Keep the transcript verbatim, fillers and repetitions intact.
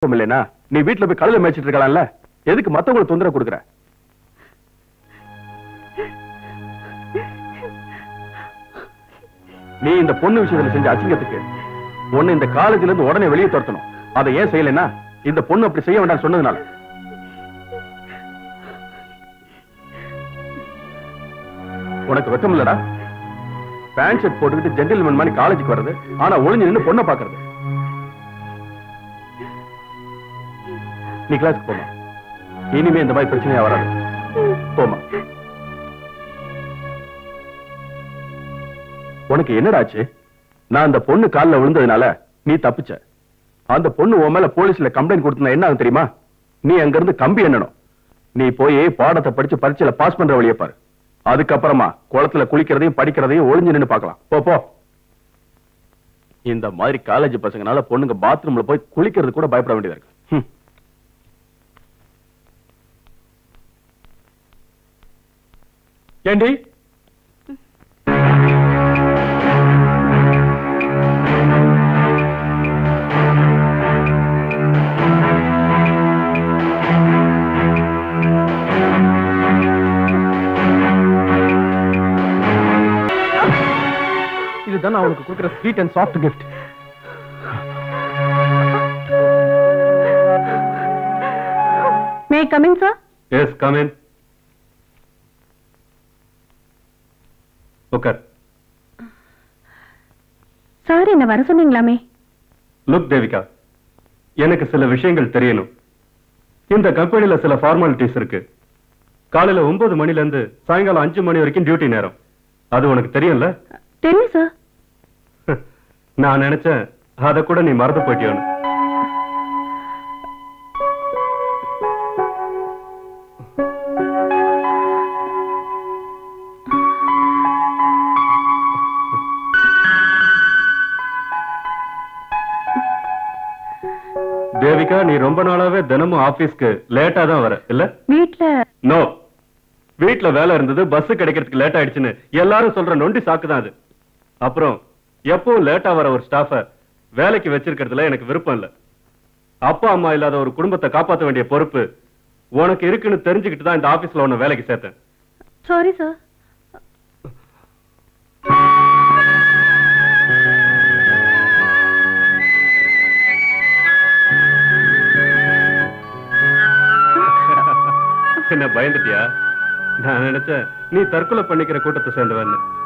இல்லைனா நீ வீட்டுல போய் கழுத மேய்ச்சிட்டு இருக்கலாம்ல, எதுக்கு மத்தவங்களுக்கு தொந்தரவு கொடுக்குற? நீ இந்த பொண்ணு விஷயத்துல செஞ்ச அசிங்கத்துக்கு உன்னை இந்த காலேஜ்ல இருந்து உடனே வெளியே துரத்தணும். அதை ஏன் செய்யலைன்னா இந்த பொண்ணு அப்படி செய்ய வேண்டாம் சொன்னதுனால. உனக்கு வெக்கம் இல்லடா? பேண்ட் ஷர்ட் போட்டுக்கிட்டு ஜென்டில்மேன் மாதிரி காலேஜுக்கு வர்றது, ஆனா ஒளிஞ்சு நின்று பொண்ணை பாக்குறது. நீ கிளாஸ்க்கு போமா, இனிமே இந்த மாதிரி பிரச்சனையா வராது. போமா. உனக்கு என்னடாச்சு? நான் அந்த பொண்ணு காலில் விழுந்ததுனால நீ தப்பிச்ச. அந்த பொண்ணு உன் மேல போலீஸ்ல கம்ப்ளைண்ட் கொடுத்தா என்ன ஆகும் தெரியுமா? நீ அங்க இருந்து கம்பி எண்ணணும். நீ போய் பாடத்தை படிச்சு பரீட்சையில பாஸ் பண்ற வழியை பாரு. அதுக்கப்புறமா குளத்துல குளிக்கிறதையும் படிக்கிறதையும் ஒளிஞ்சு நின்று பார்க்கலாம். போ போ. இந்த மாதிரி காலேஜ் பசங்கனால பொண்ணுங்க பாத்ரூம்ல போய் குளிக்கிறது கூட பயப்பட வேண்டியதா இருக்கு. ஏண்டி இதுதான் அவனுக்கு கொடுக்கிற sweet and soft gift. May I come in sir? Yes, come in. உட்கார். சார், என்ன வர சொன்னீங்களாமே? லுக் தேவிகா, எனக்கு சில விஷயங்கள் தெரியணும். இந்த கம்பெனில சில ஃபார்மாலிட்டிஸ் இருக்கு. காலையில ஒன்பது மணில இருந்து சாயங்காலம் அஞ்சு மணி வரைக்கும் டியூட்டி நேரம். அது உனக்கு தெரியும்ல? தெரியும் சார். நான் நினைச்சேன் அத கூட நீ மறந்து போயிட்டியோன்னு. தேவிகா, நீ ரொம்ப நாளாவே தினமும் ஆபீஸ்க்கு லேட்டா தான் வர இல்ல? வீட்ல நோ, வீட்ல வேலை இருந்தது, பஸ் கிடைக்கிறதுக்கு லேட் ஆயிடுச்சுன்னு எல்லாரும் சொல்ற நொண்டி சாக்கு தான் அது. அப்புறம் எப்பவும் லேட்டா வர ஒரு ஸ்டாஃப வேலைக்கு வச்சிருக்கிறதுல எனக்கு விருப்பம் இல்ல. அப்பா அம்மா இல்லாத ஒரு குடும்பத்தை காப்பாற்ற வேண்டிய பொறுப்பு உனக்கு இருக்குன்னு தெரிஞ்சுக்கிட்டு தான் இந்த ஆபீஸ்ல உன்னை வேலைக்கு சேர்த்தேன். Sorry sir. என்ன பயந்துட்டியா? நான் நினைச்சேன் நீ தற்கொலை பண்ணிக்கிற கூட்டத்தை சேர்ந்தவன்னு.